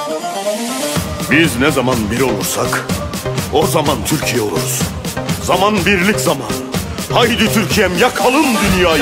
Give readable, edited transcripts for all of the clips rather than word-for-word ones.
Biz ne zaman bir olursak o zaman Türkiye oluruz. Zaman birlik zaman. Haydi Türkiye'm yakalım dünyayı.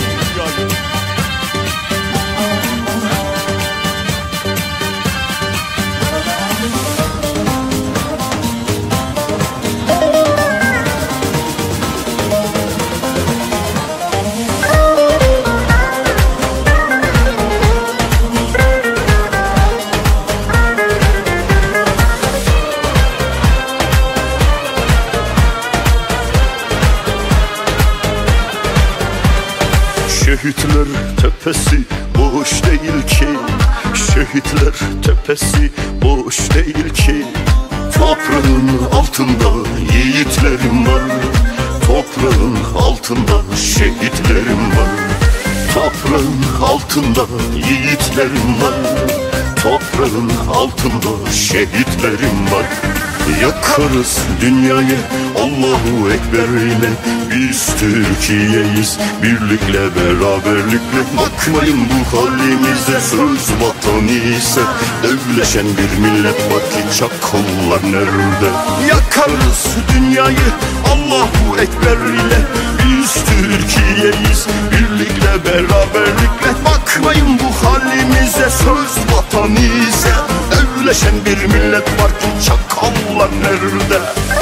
Şehitler tepesi boş değil ki, şehitler tepesi boş değil ki. Toprağın altında yiğitlerim var, toprağın altında şehitlerim var. Toprağın altında yiğitlerim var, toprağın altında şehitlerim var. Yakarız dünyayı Allahu Ekber ile. Biz Türkiye'yiz birlikle beraberlikle. Bakmayın bu halimize, söz vatan ise devleşen bir millet var ki çakallar nerede? Yakarız dünyayı Allahu Ekber ile. Biz Türkiye'yiz birlikle beraberlikle. Bakmayın bu halimize, söz vatan ise devleşen bir millet var ki çakallar nerede?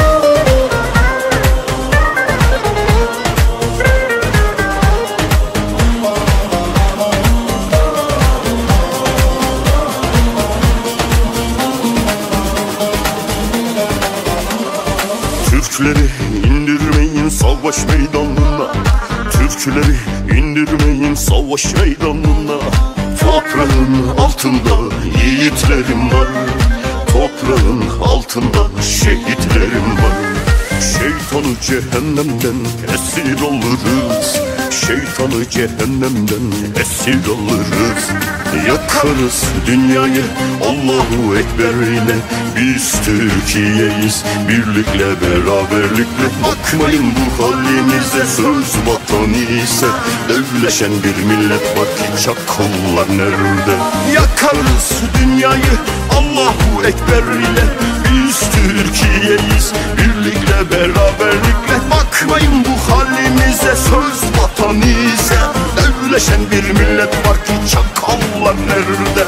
Türkleri indirmeyin savaş meydanına, Türkleri indirmeyin savaş meydanına. Toprağın altında yiğitlerim var, toprağın altında şehitlerim var. Şeytanı cehennemden esir oluruz, şeytanı cehennemden esir oluruz. Yakarız dünyayı Allahu Ekber ile. Biz Türkiye'yiz birlikle beraberlikle. Bakmayın bu halimize, söz vatan ise devleşen bir millet var ki çakallar nerede? Yakarız dünyayı Allahu Ekber ile. Biz Türkiye'yiz birlikle beraberlikle. Bakmayın bu halimize, söz vatan ise devleşen bir millet var ki çakallar nerede?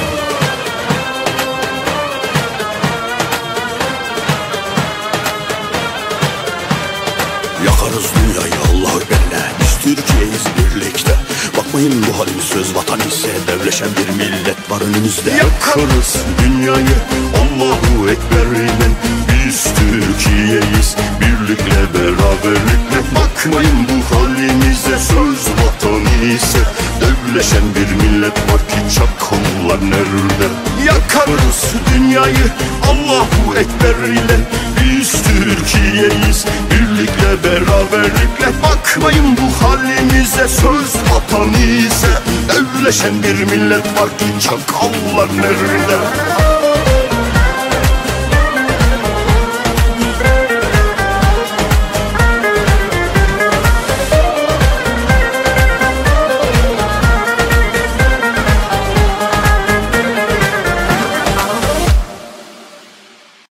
Yakarız dünyayı Allahu Ekber'le. Biz Türkiye'yiz birlikte. Bakmayın bu halimiz, söz vatan ise devleşen bir millet var önümüzde. Yakarız dünyayı Allahu Ekber ile. Biz Türkiye'yiz birlikle beraberlikle. Bakmayın bu halimize, söz vatan ise devleşen bir millet var ki çakallar nerede? Yakarız dünyayı Allahu Ekber ile. Biz Türkiye'yiz birlikle beraberlikle. Bakmayın bu halimize, söz vatan ise devleşen bir millet var ki çakallar nerede?